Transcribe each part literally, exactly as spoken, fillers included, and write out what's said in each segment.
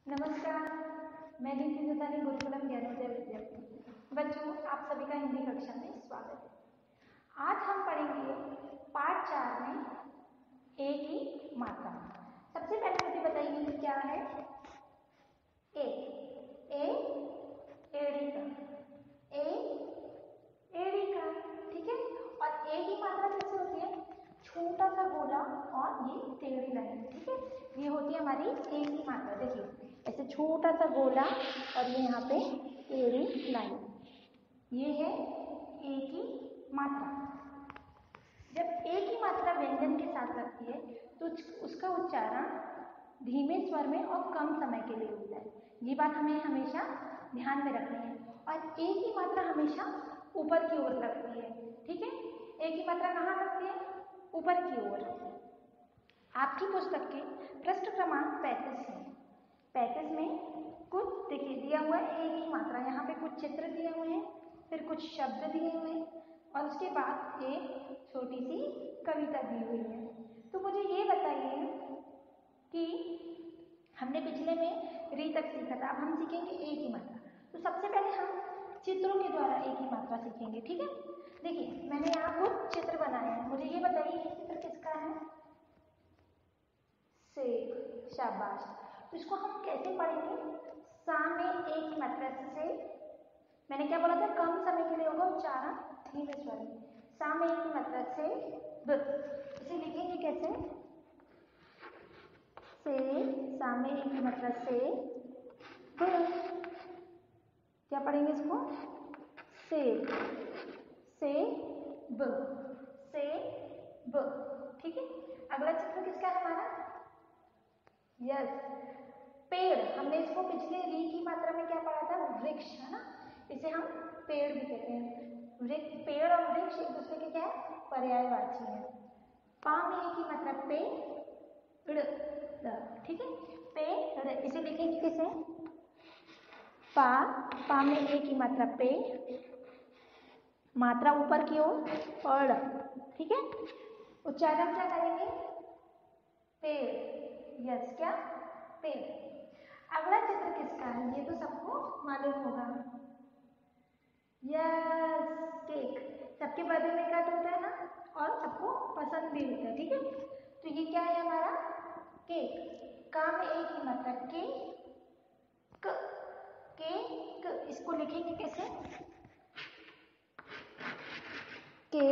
नमस्कार, मैं नीति दत्तानी गुरुकुलम ज्ञानोदय विद्यार्थी। बच्चों, आप सभी का हिंदी कक्षा में स्वागत है। आज हम पढ़ेंगे पाठ चार में ए की मात्रा। सबसे पहले मुझे बताइए कि क्या है ए। ए एड़ी का, ए एड़ी का, ठीक है। और ए की मात्रा कैसे होती है? छोटा सा गोला और ये टेढ़ी लाइन, ठीक है। ये होती है हमारी ए की मात्रा। देखिए ऐसे छोटा सा गोला और ये यहाँ पे टेढ़ी लाइन, ये है ए की मात्रा। जब ए की मात्रा व्यंजन के साथ लगती है तो उसका उच्चारण धीमे स्वर में और कम समय के लिए होता है। ये बात हमें हमेशा ध्यान में रखनी है। और ए की मात्रा हमेशा ऊपर की ओर लगती है, ठीक है। ए की मात्रा कहाँ लगती है? ऊपर की ओर। आपकी पुस्तक के पृष्ठ क्रमांक पैंतीस है। पैंतीस में कुछ देखिए दिया हुआ है ए की मात्रा। यहाँ पे कुछ चित्र दिए हुए हैं, फिर कुछ शब्द दिए हुए हैं और उसके बाद एक छोटी सी कविता दी हुई है। तो मुझे ये बताइए कि हमने पिछले में री तक सीखा था, अब हम सीखेंगे ए की मात्रा। तो सबसे पहले हम चित्रों के द्वारा ए की मात्रा सीखेंगे, ठीक है। देखिए मैंने यहाँ कुछ चित्र बनाए हैं, मुझे ये बताइए ये चित्र किसका है? सेब, शाबाश। तो इसको हम कैसे पढ़ेंगे? सा में ए की मात्रा से, मैंने क्या बोला था? कम समय के लिए होगा उच्चारण धीमे स्वर में। सा में ए की मात्रा से ब, इसे लिखेंगे कैसे? से, सा में ए की मात्रा से ब। क्या पढ़ेंगे इसको? से, से ब, से ब, ठीक है। अगला चित्र किसका है हमारा? यस, पेड़। हमने इसको पिछले री की मात्रा में क्या पढ़ा था? वृक्ष, है ना। इसे हम पेड़ भी कहते हैं। वृक्ष, पेड़ और वृक्ष एक दूसरे के क्या है? पर्यायवाची है। पा में ए की मात्रा पे, ड़, ठीक है। पेड़, इसे लिखेंगे कैसे? पा, पा में ए की मात्रा पे, मात्रा ऊपर की ओर और ड़, ठीक है। उच्चारण क्या करेंगे? पेड़, यस, क्या? पेड़। अगला चित्र किसका है? ये तो सबको मालूम होगा। Yes, cake. सबके बर्थडे में कट होता है ना, और सबको पसंद भी होता है, ठीक है। तो ये क्या है हमारा? केक। का में ए की मात्रा के, क, के क। इसको लिखेंगे कैसे? के,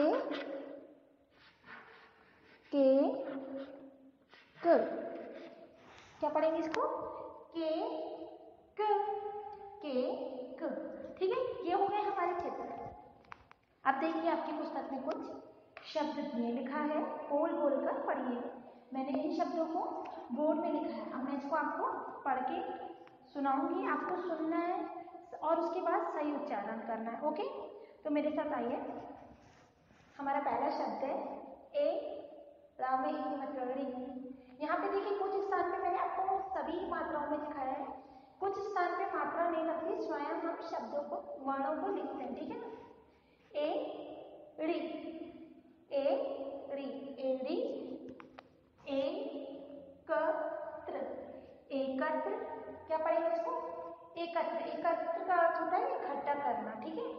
के क। क्या पढ़ेंगे इसको? के क, के क, ठीक है। ये हो गए हमारे चित्र। अब देखिए आपकी पुस्तक में कुछ शब्द दिए, लिखा है बोल बोल कर पढ़िए। मैंने इन शब्दों को बोर्ड में लिखा है। अब मैं इसको आपको पढ़ के सुनाऊंगी, आपको सुनना है और उसके बाद सही उच्चारण करना है, ओके। तो मेरे साथ आइए। हमारा पहला शब्द है ए, रा में ए की मात्रा री। यहाँ पे देखिए कुछ स्थान पे मैंने आपको सभी मात्राओं में दिखाया है, कुछ स्थान पे मात्रा नहीं लगती, स्वयं हम शब्दों को, वर्णों को लिखते हैं, ठीक है ना। ए री, ए री, एड़ी, एकत्र, एकत्र। क्या पढ़ेंगे इसको? एकत्र। एकत्र का अर्थ होता है इकट्ठा करना, ठीक है।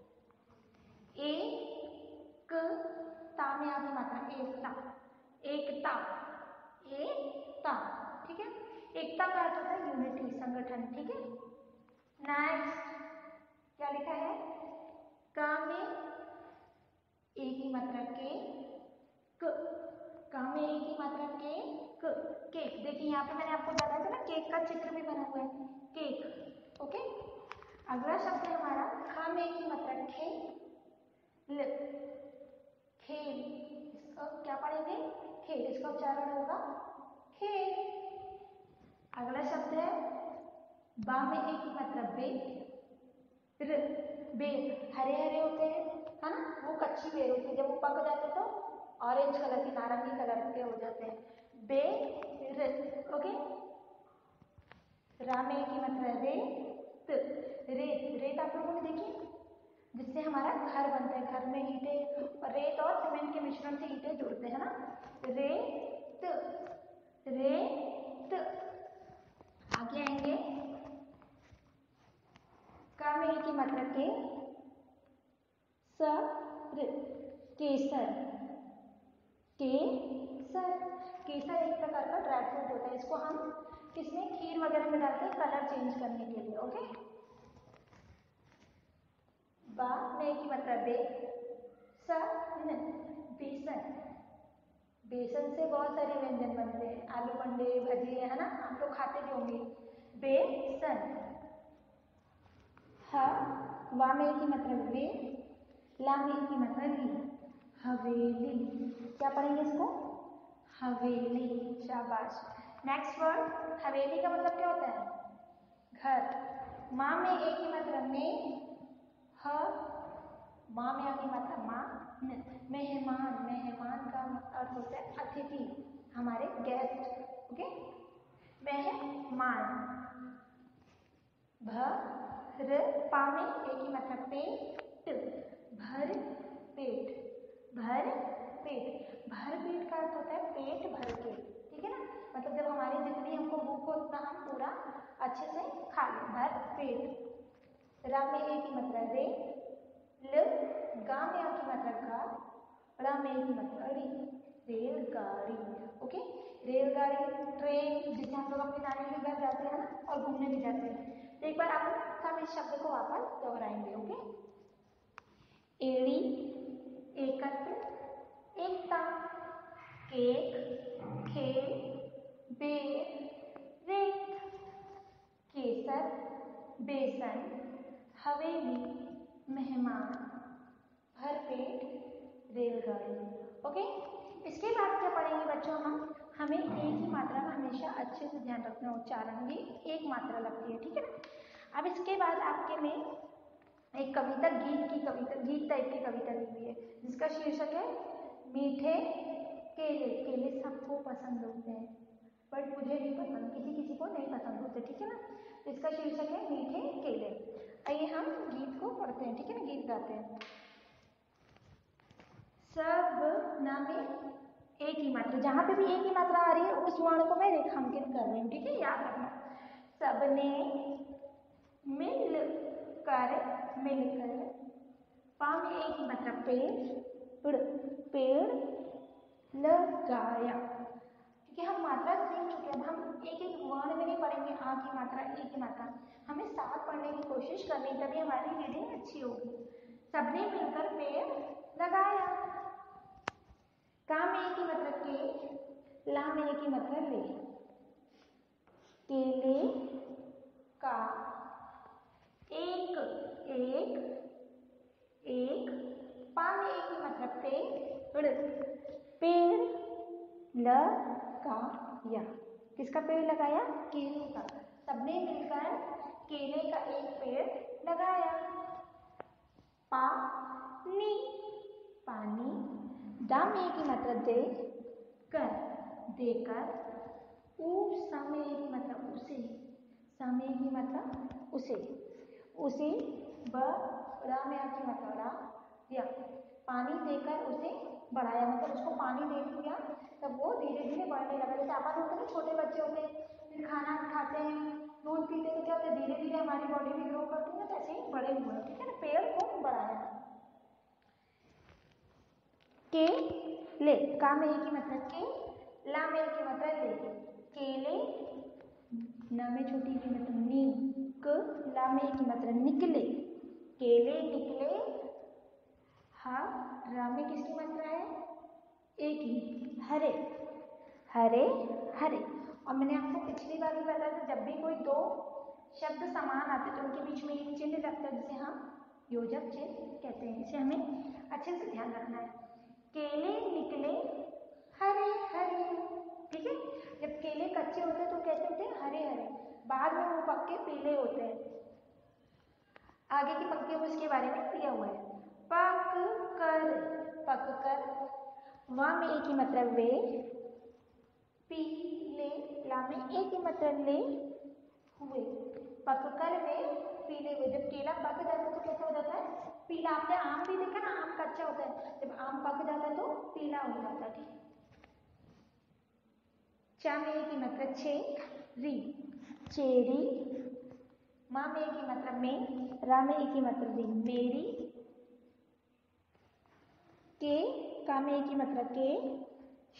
एक ता में आगे मात्रा एकता, एकता, एकता, ठीक है। एकता का अर्थ होता है यूनिटी, संगठन, ठीक है। नेक्स्ट क्या लिखा है? का में ए की मात्रा के, क, का में ए की मात्रा के, क, केक। देखिए यहाँ पे मैंने आपको बताया था ना, केक का चित्र भी बना हुआ है, केक, ओके। अगला शब्द है हमारा खा में ए की मात्रा खे, ल, खेल। इसका क्या पढ़ेंगे? खेल। इसका उच्चारण होगा खेल। अगला शब्द है बा में ए की मात्रा बे, र, बेर। हरे हरे होते हैं, है ना, वो कच्ची बेर होती है, जब वो पक जाते तो ऑरेंज कलर के, नारंगी कलर के हो जाते हैं। बे, र, ओके। रा में ए की मात्रा रे, त, रेत। रेत आप लोगों ने देखी, जिससे हमारा घर बनता है, घर में ईंटें, रेत और सीमेंट के मिश्रण से ईंटें जुड़ते हैं ना। रेत, रेत। आगे आएंगे केसर, केसर एक प्रकार का ड्राई फ्रूट होता है, इसको हम किसमें खीर वगैरह में डालते हैं कलर चेंज करने के लिए। ओके, बा में की मतलब बे, सन बेसन, बेसन से बहुत सारे व्यंजन बनते हैं, आलू पंडे, भजिए, है ना, आप लोग खाते भी होंगे। बेसन। ह वा में की मतलब वे, ला में की मतलब ली, हवेली। क्या पढ़ेंगे इसको? हवेली। शाबाश। नेक्स्ट वर्ड, हवेली का मतलब क्या होता है? घर। माँ में एक ही मतलब में, ह माँ में की मतलब माँ, मेहमान, मेहमान का अर्थ होता है अतिथि, हमारे गेस्ट। ओके, मेहमान। भर पा में एक ही मतलब पेट, भर पेट, भर पेट, भर पेट का अर्थ होता है पेट भर के, ठीक है ना, मतलब जब हमारी जितनी हमको भूख हो उतना हम पूरा अच्छे से खा लें, भर पेट। रा में एक ही मतलब रे, ल गा में एक ही मतलब गा, रा में एक ही मतलब री, रेलगाड़ी। ओके, रेलगाड़ी, ट्रेन, जिससे हम लोग अपने नानी के घर जाते हैं ना और घूमने भी जाते हैं। तो एक बार आप सब इस शब्द को वापस दोहराएंगे। ओके, एड़ी, एकत्र, एकता, केक, खेल, बेर, रेत, केसर, बेसन, हवेली, मेहमान, भरपेट, रेलगाड़ी। ओके, इसके बाद क्या पढ़ेंगे बच्चों हम? हमें एक ही मात्रा में हमेशा अच्छे से ध्यान रखना, उच्चारण भी एक मात्रा लगती है, ठीक है ना। अब इसके बाद आपके में एक कविता, गीत की कविता, गीत टाइप की कविता ली हुई है, जिसका शीर्षक है मीठे केले। केले सबको पसंद होते हैं, बट मुझे नहीं पसंद, किसी किसी को नहीं पसंद होते, ठीक है ना। तो इसका शीर्षक है मीठे केले। आइए हम गीत को पढ़ते हैं, ठीक है ना, गीत गाते हैं। सब नामे एक ही मात्रा, जहां पे भी एक ही मात्रा आ रही है उस वर्ण को मैं रेखांकित कर रही हूँ, ठीक है, याद रखना। सबने मिलकर, मिलकर, पा में एक ही मात्रा पेड़, पेड़ लगाया, क्योंकि हम मात्रा सीख चुके हैं, हम एक एक वर्ण में नहीं पढ़ेंगे, आ की मात्रा, एक ही मात्रा, हमें साथ पढ़ने की कोशिश करनी, तभी हमारी रीडिंग अच्छी होगी। सबने मिलकर पेड़ लगाया। का में एक ही मतलब के, ला में एक ही मतलब ले, केले का एक, एक, एक, पा में एक ही मतलब पेड़, पेड़ लगाया। किसका पेड़ लगाया? केले का। सबने मिलकर केले का एक पेड़ लगाया। पानी, पानी, दा में एक ही मतलब दे कर, देकर, ऊ सा में एक ही मतलब उसे, सा में एक ही मतलब उसे, उसे, ब रा में एक ही मतलब रा, या पानी देकर उसे बढ़ाया, मतलब उसको पानी दे दिया तब वो धीरे धीरे बढ़ने लगा। जैसे अपन होते हैं, छोटे बच्चे होते हैं, फिर खाना खाते हैं, दूध पीते हैं, तो क्या होता है, धीरे धीरे हमारी बॉडी भी ग्रो करती है, तो ऐसे ही बड़े हुए, ठीक है ना, पेड़ को बढ़ाया। के ले, का में एक ही मतलब के, ला में एक ही मतलब ले, केले, ना में छोटी की मतलब नी, क, ला में एक ही मतलब निकले, केले निकले। हा, रा में किसकी मात्रा है? एक ही, हरे, हरे, हरे। और मैंने आपको पिछली बार भी बताया था, जब भी कोई दो शब्द समान आते तो उनके बीच में एक चिन्ह लगता है, जिसे हम योजक चिन्ह कहते हैं, इसे हमें अच्छे से ध्यान रखना है। केले निकले हरे हरे, ठीक है। जब केले कच्चे होते हैं तो कैसे होते हैं? हरे हरे, बाद में वो पक्के पीले होते हैं। आगे की पंक्तियों में इसके बारे में दिया हुआ है। पक कर, पक कर, वा में एक ही मतलब वे, पीले, ला में एक ही मतलब ले हुए, पक कर वे पीले हुए। जब केला पक जाता है तो कैसा हो जाता है? पीला। आपने आम भी देखा ना, आम कच्चा होता है, जब आम पक जाता है तो पीला हो जाता है, ठीक। चा में एक ही मतलब छे, री, चेरी, माँ में एक ही मतलब में, रा में एक ही मतलब री, मेरी, के, का में एक ही मतलब के,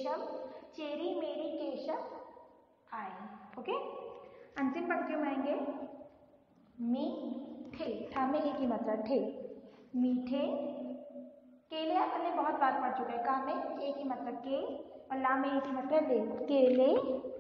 केशव, चेरी मेरी केशव आए। ओके, अंतिम पंक्तियों में आएंगे मीठे, ठा में एक ही मात्रा ठे, मीठे केले अपन ने बहुत बार पढ़ चुके हैं, का में एक ही मात्रा के और ला में एक ही मात्रा ले, केले,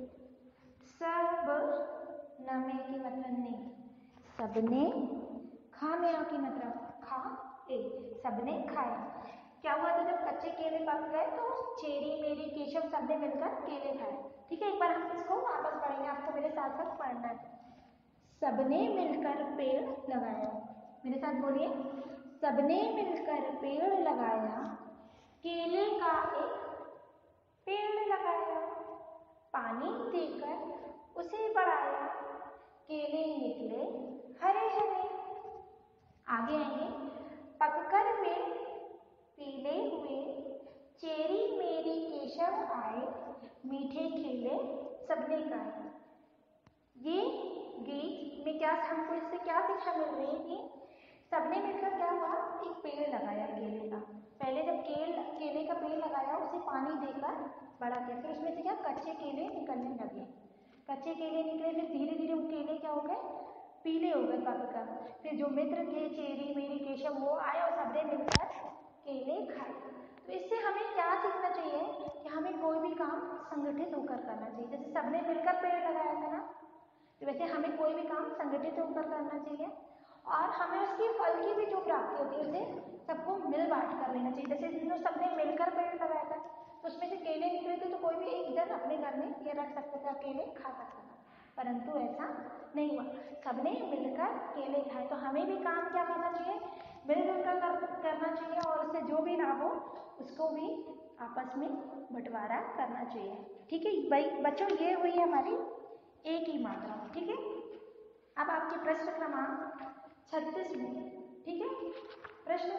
सब न में एक ही मात्रा ने, सबने, खा में आ की मात्रा खा ए, सबने खाए। क्या हुआ था जब कच्चे केले पक गए तो चेरी मेरी केशव सबने मिलकर केले खाए। ठीक है, एक बार हम इसको वापस पढ़ेंगे, आपको मेरे साथ साथ पढ़ना है। सबने मिलकर पेड़ लगाया, मेरे साथ बोलिए, सबने मिलकर पेड़ लगाया, केले का एक पेड़ लगाया, पानी देकर उसे बढ़ाया, केले निकले हरे हरे। आगे आएंगे, पककर वे पीले हुए, चेरी मेरी केशव आए, मीठे केले सबने खाए। ये गीत में क्या, हमको इससे क्या शिक्षा मिल रही है कि सबने मिलकर क्या हुआ, एक पेड़ लगाया केले का। पहले जब केल केले का पेड़ लगाया, उसे पानी देकर बड़ा किया, फिर उसमें से क्या कच्चे केले निकलने लगे, कच्चे केले निकले, फिर धीरे धीरे वो केले क्या हो गए, पीले हो गए पककर। फिर जो मित्र थे चेरी मेरी केशव वो आए और सबने मिलकर केले खाए। तो इससे हमें क्या सीखना चाहिए कि हमें कोई भी काम संगठित होकर करना चाहिए। जैसे सबने मिलकर पेड़ लगाया था ना, तो वैसे हमें कोई भी काम संगठित होकर करना चाहिए और हमें उसकी फल की भी जो प्राप्ति होती है उसे सबको मिल बांट कर लेना चाहिए। जैसे जिन सबने मिलकर पेड़ लगाया था तो उसमें से केले निकले थे, तो कोई भी एक जन अपने घर में ये रख सकता था, केले खा सकता था, परंतु ऐसा नहीं हुआ, सबने मिलकर केले खाए। तो हमें भी काम क्या करना चाहिए, मिलजुल कर करना चाहिए और उससे जो भी लाभ हो उसको भी आपस में बंटवारा करना चाहिए। ठीक है भाई बच्चों, ये हुई हमारी एक ही मात्रा। ठीक है, अब आपके प्रश्न क्रमांक छत्तीस में, ठीक है, प्रश्न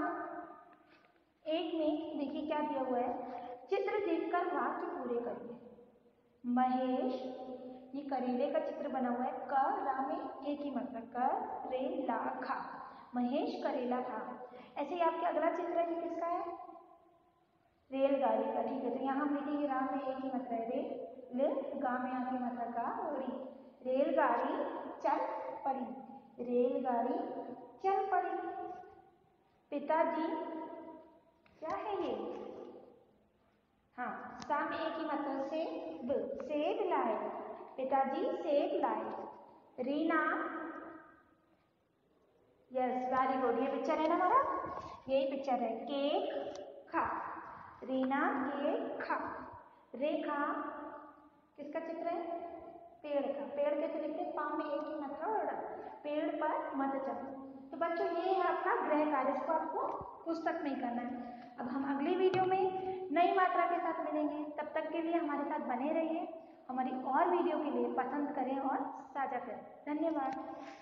क्रमांक एक में देखिए क्या दिया हुआ है, चित्र देखकर वाक्य पूरे करिए। महेश, ये करेले का चित्र बना हुआ है, क रा में एक ही मात्रा, क रे ला खा, महेश करेला खा। ऐसे ही आपके अगला चित्र है, किसका है, रेलगाड़ी का। ठीक है, तो यहाँ हम लिखेंगे रा में एक ही मात्रा है, रे ले, गा में आके मात्रा का, री, रेलगाड़ी चल पड़ी, रेलगाड़ी चल पड़ी। पिताजी, क्या है ये, हाँ, सा में एक ही मात्रा से, ब, सेब लाए, पिताजी सेब लाए। रीना, यस वेरी गुड, ये पिक्चर है ना हमारा, यही पिक्चर है, केक खा, रीना केक खा। रेखा, किसका चित्र है, पेड़ का, पेड़ कैसे लिखते हैं, पा में एक ही मात्रा और पेड़ पर मत चढ़ो। तो बच्चों ये है आपका गृह कार्य, इसको आपको पुस्तक में करना है। अब हम अगली वीडियो में नई मात्रा के साथ मिलेंगे, तब तक के लिए हमारे साथ बने रहिए, हमारी और वीडियो के लिए पसंद करें और साझा करें। धन्यवाद।